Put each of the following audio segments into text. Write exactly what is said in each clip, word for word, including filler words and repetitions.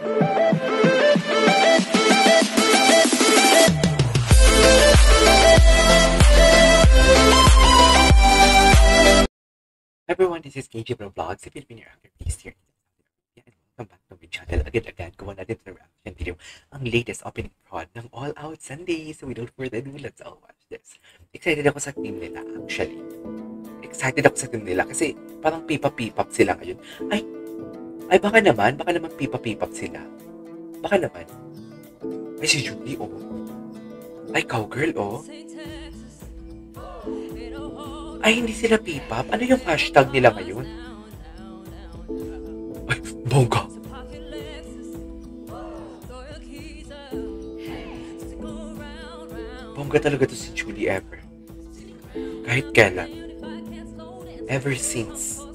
Everyone, this is K J Pro Vlogs. If you've been here, please here. And welcome back to my channel. Agad-agad, gawa natin sa reaction video ang latest opening prod ng All Out Sunday. So without further ado, let's all watch this. Excited ako sa team nila, actually. Excited ako sa team nila kasi parang pipa-pipap sila ngayon. Ay, ay baka naman, baka naman pipa-pipap sila. Baka naman. Ay, si Julie, oh. Ay, cowgirl, oh. Ay, hindi sila P-pop. Ano yung hashtag nila ngayon? Ay, bongga. Bongga talaga to si Julie ever. Kahit kailan. Ever since.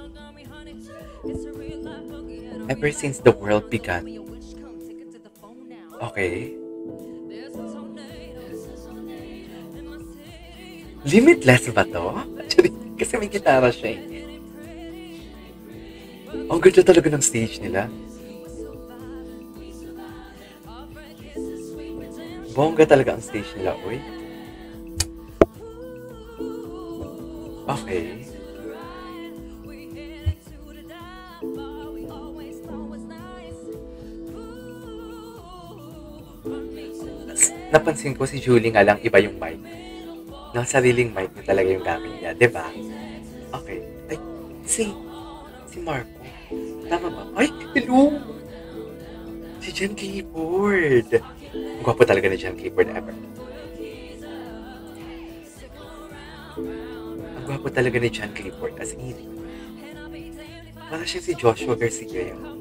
Ever since the world began. Okay. Limitless ba to? Actually, kasi may gitara siya eh. Ang ganda talaga ng stage nila. Bongga talaga ang stage nila, oy. Okay. Napansin ko si Julie nga lang iba yung mic. Ng sariling mic niya talaga yung gamit niya, di ba? Okay. Ay, si, si Marco. Tama ba? Ay, hello! Si Jen Clifford. Ang gwapo talaga ni Jen Clifford ever. Ang gwapo talaga ni Jen Clifford as in. Para siya si Joshua Garcia yun.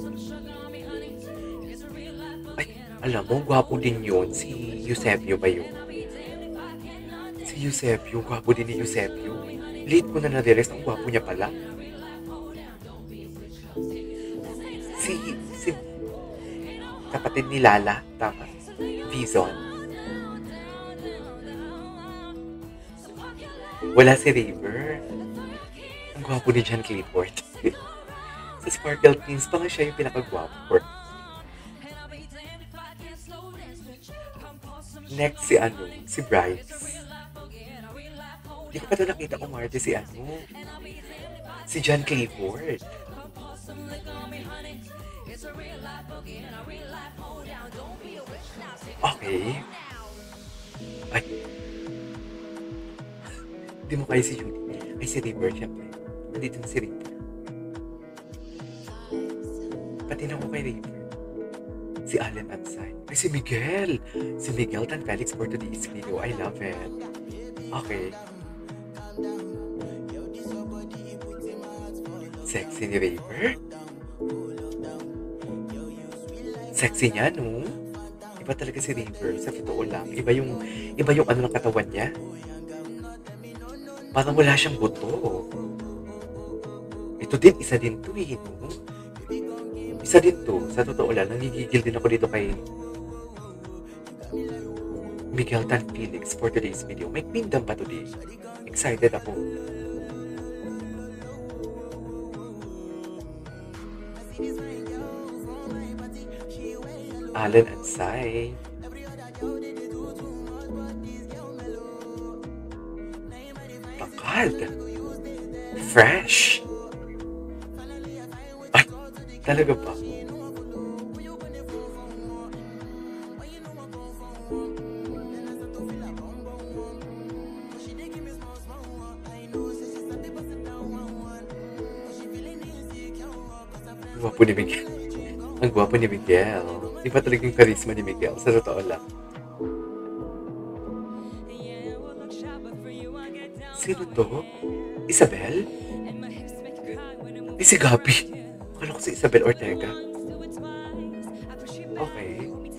Ay, alam mo, gwapo din yun. Si Eusebio ba yun? Si Eusebio, gwapo din ni Eusebio. Late ko na na-realize, ang gwapo niya pala. Si, si, kapatid ni Lala, tama. Vizon. Wala si River. Ang gwapo ni Jen Clifford. Sa Sparkle Teens, pa nga siya yung pinakagwapo. Next si ano, si Bryce. Hindi ko pa doon nakita kung Marte si ano. Si Jen Clifford. Okay. Ay. Hindi mo kaya si Julie. Ay, si River, syempre. Nandito na si River. Pati na ko kay River. Si Allen Ansay. Ay, si Miguel. Si Miguel Tan Felix for today's video. I love it. Okay. Sexy ni River. Sexy niya, no? Iba talaga si River. Sa totoo lang. Iba yung, iba yung ano ng katawan niya. Parang wala siyang buto. Ito din, isa din to eh, no? Isa din to. Sa totoo lang, nangigigil din ako dito kay Miguel Tan Felix for today's video. May Queendom pa today. Excited ako. Allen Ansay. Bakal. Fresh. Ay, talaga ba? Ang gwapo ni Miguel. Ang gwapo ni Miguel. Iba talagang charisma ni Miguel. Sa totoo lang. Sino to? Isabel? Ay, si Gabi. Akala ko si Isabel Ortega. Okay.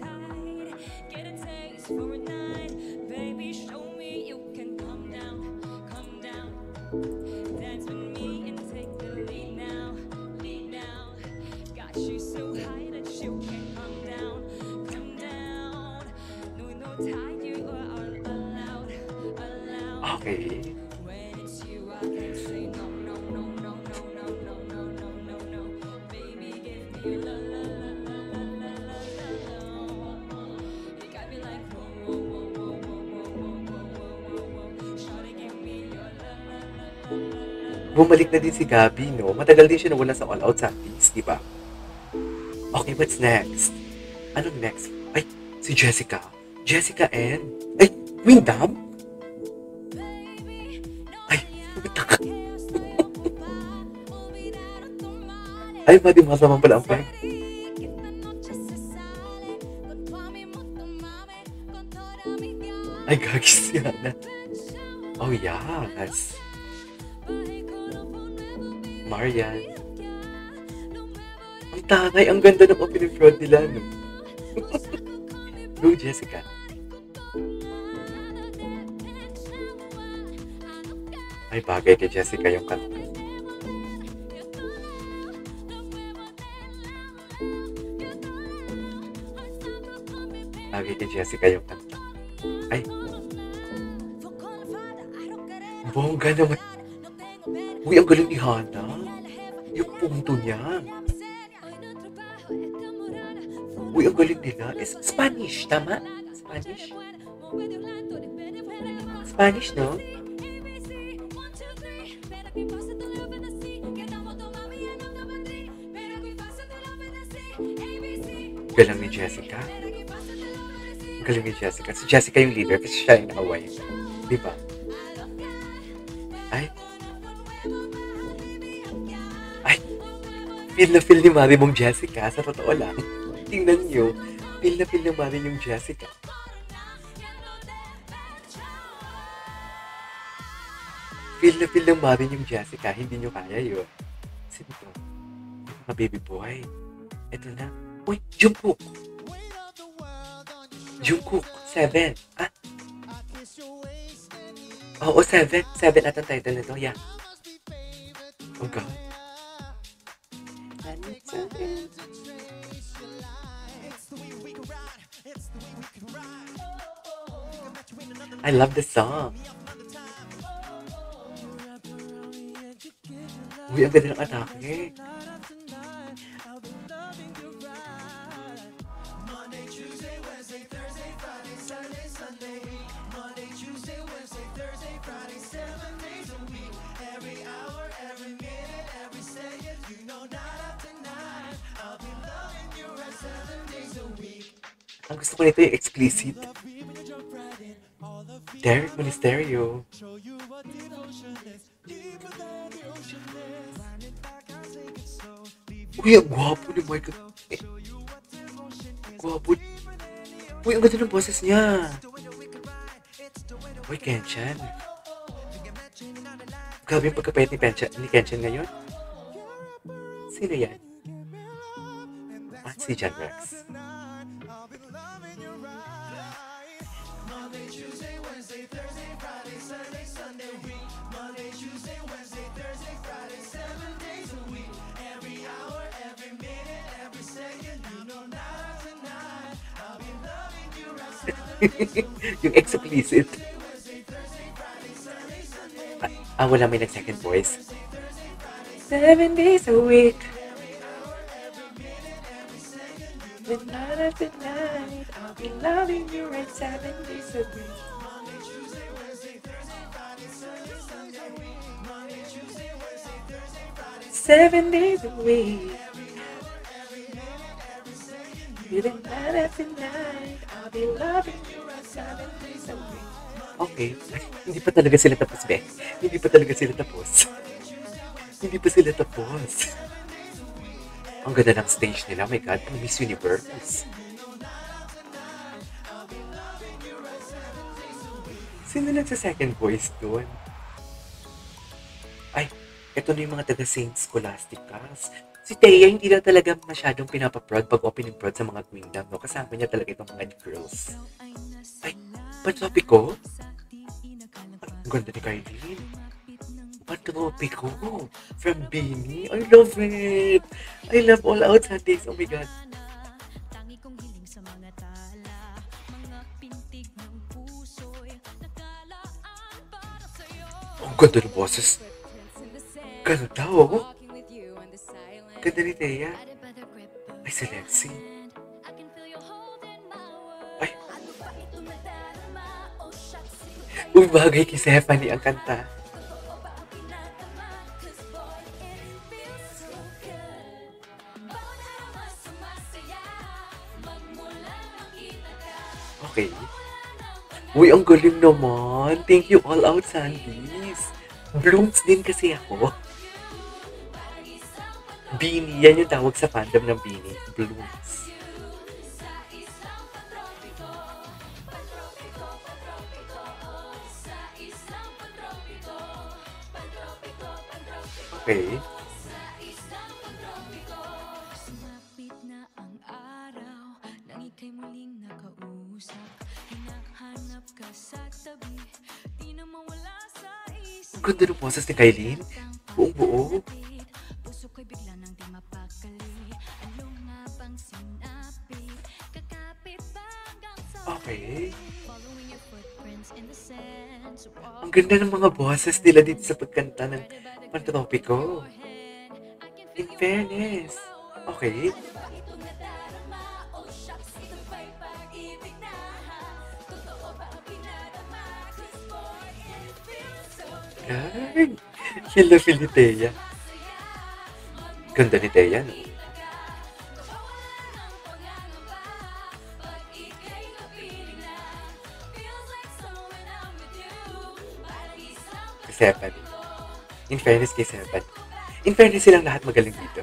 Okay. bumalik na din si Gabby, no? Matagal din siya nawala sa All Out Sundays, di ba? Okay, what's next? Anong next? Ay, si Jessica. Jessica and... Ay, Windham? Ay, putak. Ay, madi masama pala ang peg. Ay, gagis yan. Oh, yes. Marian. Ang tagay, ang ganda ng opening front nila, no? Go, Jessica. Ay, bagay kay Jessica yung kanta. Bagay kay Jessica yung kanta. Ay. Bongga naman. Uy, ang galing ni Hana. Yung punto niya. Uy, ang galing nila. Is Spanish, tama? Spanish? Spanish, no? Galing ni Jessica. Galing ni Jessica. Si Jessica yung leader kasi siya yung away. Di ba? Ay. Ay. Feel na feel ni Mari mong Jessica. Sa totoo lang. Tingnan nyo. Feel na feel ni Mari yung Jessica. Feel na feel ng Mari yung Jessica. Hindi nyo kaya yun. Sino to? Yung mga baby boy. Ito na. Uy, Jungkook. Jungkook. Seven. Ah. Oo, seven. Seven at ang title nito. Yeah. Oh, God. I love the song. Uy, ang ganda ng atake. Ang gusto ko nito yung explicit. Derek Ministerio. Uy, ang gwapo ni Michael. Eh, gwapo. Uy, ang ganda ng boses niya. Uy, Kenshan. Grabe yung pagkapayat ni, Pencha, ni Kenshan ngayon. Sino yan? Ah, si John Rex. Yung explicit. Ah, ah, wala may nag-second voice. Seven days a week. The night after night, I'll be loving you right seven days a week. Seven days a week. The night after night, I'll be loving you right seven days a week. Okay. Hindi pa talaga sila tapos, Bek. Hindi pa talaga sila tapos. Hindi pa sila tapos. Ang ganda ng stage nila. Oh my God, ang Miss Universe. Sino lang sa second voice doon? Ay, ito na yung mga taga-Saint Scholastic cast. Si Thea, hindi na talaga masyadong pinapaprod pag opening prod sa mga Queendom, no? Kasama niya talaga itong mga girls. Ay, Pantopi ko? Ang ganda ni Kylie. Pantopi ko from Beanie. I love it. I love All Out Sundays. Oh my God. Ang ganda ng boses. Ganda, oh. Ganda ni Thea. Ay, si Lexi. Ay. Uy, bagay kay Stephanie ang kanta. Okay. Uy, ang galing naman. Thank you, All Out Sandies. Blooms din kasi ako. Beanie, yan yung tawag sa fandom ng Beanie. Blooms. Okay. Sumapit na ang araw nang ika'y muling nakausap. Hinahanap ka sa tabi, di na mawala sa isip. Ang ganda ng boses ni Kylene. Buong buo. Puso ko'y bigla nang di mapakali. Ano nga bang sinapit? Kakapit ba hanggang sa Okay. following your footprints in the sand. So Ang ganda ng mga boses nila dito sa pagkanta ng Pantropiko. In fairness. Okay. Ay, Hila Filitea. Ganda ni Thea, no? Seven. In fairness kay Seven. In fairness silang lahat magaling dito.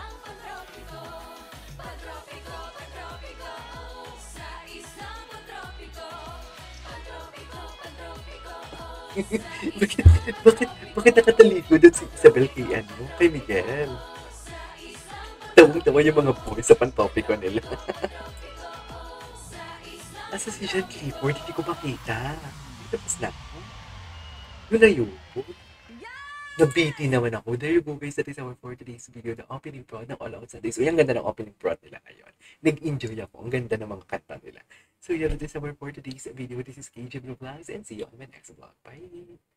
bakit, bakit, bakit nakataliko doon si Isabel kay ano, kay Miguel? Tawang-tawa yung mga boys sa pantopiko nila. Asa si Jean Clifford? Hindi ko makita. Tapos na ako. Yun na yun. Nabiti naman ako. There you go guys. That is our for today's video. The opening prod ng All Out Sundays. So, yung ganda ng opening prod nila ngayon. Nag-enjoy ako. Ang ganda ng mga kanta nila. So, yun, that is our for today's video. This is K J Vlogs and see you on my next vlog. Bye!